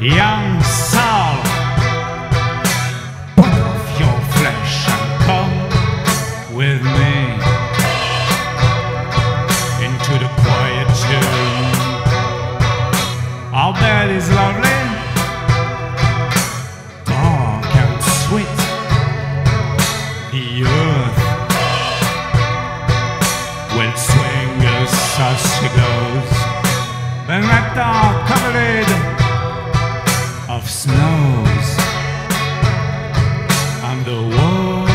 young soul, put off your flesh and come with me into the quietude. Our bed is lovely, dark and sweet. The earth will swing us as she goes. The night are covered of snows, and the warm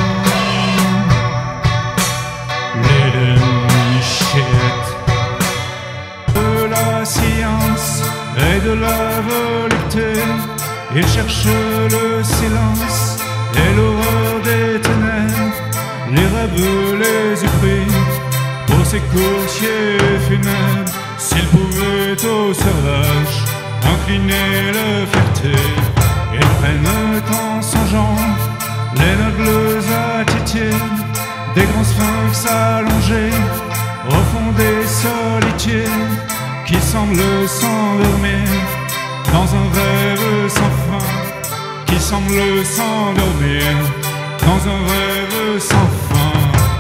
leaden shit. De la science et de la volupté, il cherche le silence et l'horreur des ténèbres, les rêves les eût pris pour ces coursiers funèbres. S'il pouvait aux sauvages incliner la fierté, ils prennent en songeant les nobles attitudes des grands sphinx allongés au fond des solitudes, qui semblent s'endormir dans un rêve sans fin, qui semblent s'endormir dans un rêve sans fin.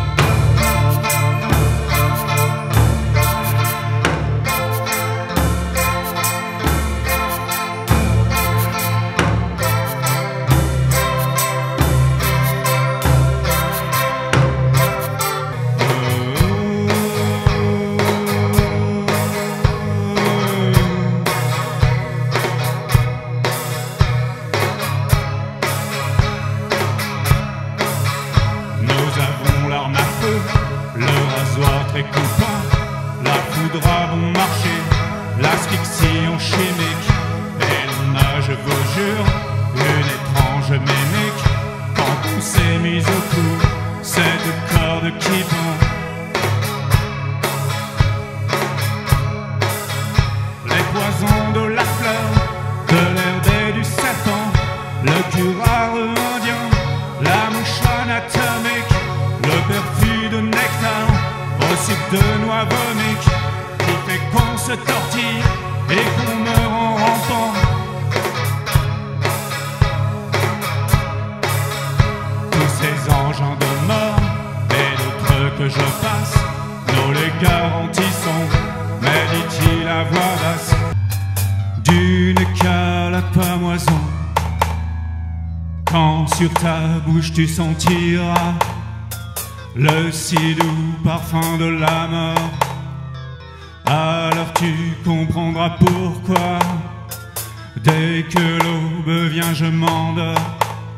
Le rasoir très coupant, la foudre à bon marché, l'asphyxie en chimique, et l'on a, je vous jure, une étrange mimique. Quand on s'est mis au cou, cette corde qui pend. Les poisons de la fleur, de l'herbe et du serpent, le curare indien, la mouche anatomique, le perfide de nectar, aussi de noix vomiques, qui fait qu'on se tortille et qu'on meurt en rampant. Tous ces engins de mort et d'autres que je passe, nous les garantissons, mais dit-il à voix basse, d'une cale à pamoison, quand sur ta bouche tu sentiras le si doux parfum de la mort, alors tu comprendras pourquoi, dès que l'aube vient je m'endors.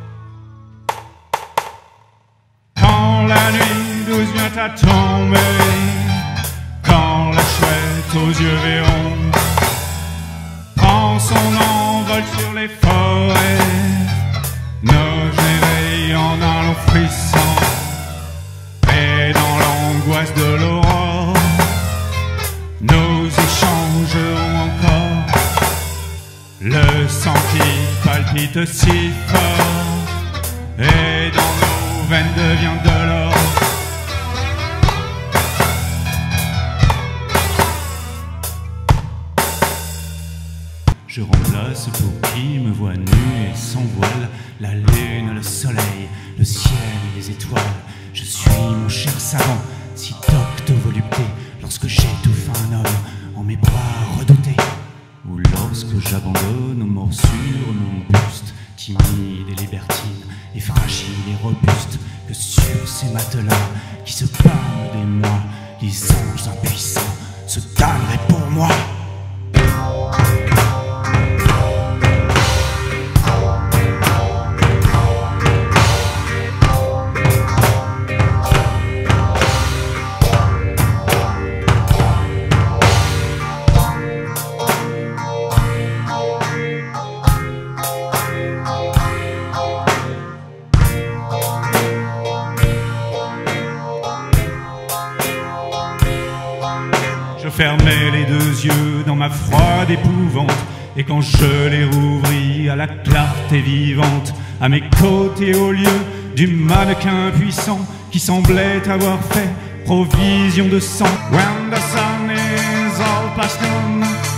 Quand la nuit douce vient à tomber, quand la chouette aux yeux verrons prend son envol sur les forêts, nos éveils en un long frisson. Et dans l'angoisse de l'aurore, nous échangerons encore le sang qui palpite si fort, et dans nos veines devient de l'or. Je remplace pour qui me voit nu et sans voile la lune, le soleil, le ciel et les étoiles. Je suis mon cher savant, si docte de volupté, lorsque j'étouffe un homme en mes bras redoutés, ou lorsque j'abandonne aux morsures mon buste, timide et libertine, et fragile et robuste, que sur ces matelas qui se parlent des mois, les anges impuissants se damneraient pour moi. Je fermais les deux yeux dans ma froide épouvante, et quand je les rouvris à la clarté vivante, à mes côtés au lieu du mannequin puissant qui semblait avoir fait provision de sang. When the sun is all past noon,